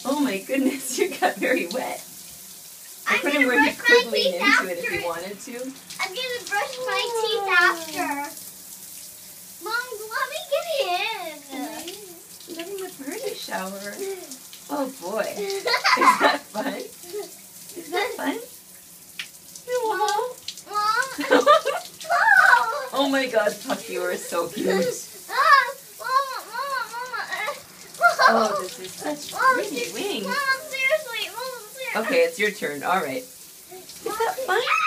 Oh my goodness, you got very wet. I I'm put gonna him where he brush my could lean teeth into it if after. he wanted to. I'm gonna brush my teeth after. Mom, let me get in. He's having a party shower. Oh boy. Is that fun? Is that fun? Mom. Oh my god, Puck, you are so cute. Oh, this is such pretty wings. Mom, seriously. Okay, it's your turn. All right. Is that fun?